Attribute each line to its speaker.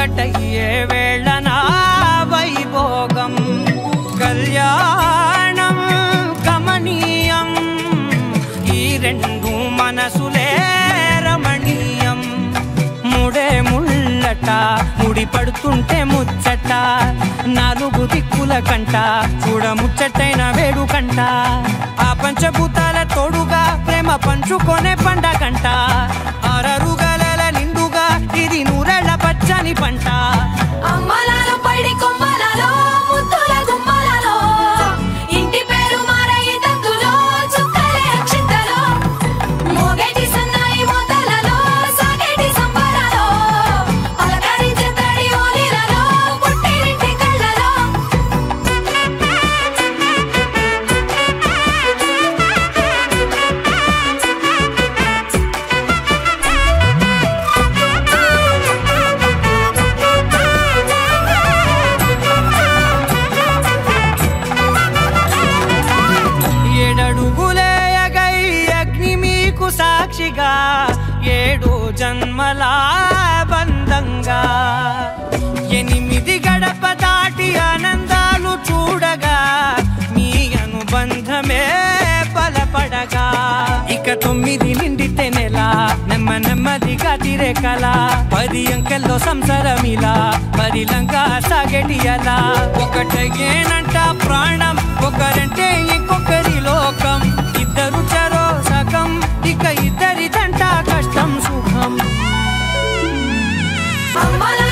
Speaker 1: ఒక్కటయ్యే వేళన వైభోగం కళ్యాణం గమనీయం ఈ రెండు మనసులే రమణీయం ముడే ముళ్ళట ముడి పడుతుంటే ముచ్చట నాలుగు దిక్కుల కంట చూడ ముచ్చటైన వేడుకంట ఆ పంచభూతాల తోడుగా ప్రేమ పంచుకొనే పండగంట ఆరరుగల నిండుగా ఇది నూరెళ్ళ పచ్చని పంట
Speaker 2: అమ్మలాలో పడి కొమ్మలలో ముద్దుల గుమ్మలలో ఇంటి పేరు మారయి తందులో చుక్కలే అక్షింతలో మోగేటి సన్నాయి మోతలలో సాగేటి సంబరాలో పలకరించే తడి ఓలిలలో పుట్టినింటి కళ్ళలో
Speaker 1: ఏడడుగులేయగై అగ్ని మీకు సాక్షిగా ఏడు జన్మల బంధంగా 8 గడప దాటి ఆనందాలు చూడగా మీ అనుబంధమే బలపడగా ఇక 9 నిండితే నెల నెమ్మదిగా తిరే కల 10 అంకెల్లో సంసారమిలా పరిలంగా సాగేటి అలా ఒకటేనంట ప్రాణం ఒకరంటే ఇంకొకరి లోకం ఇద్దరు చరో సగం ఇక ఇద్దరి దంట కష్టం సుఖం
Speaker 2: అమ్మల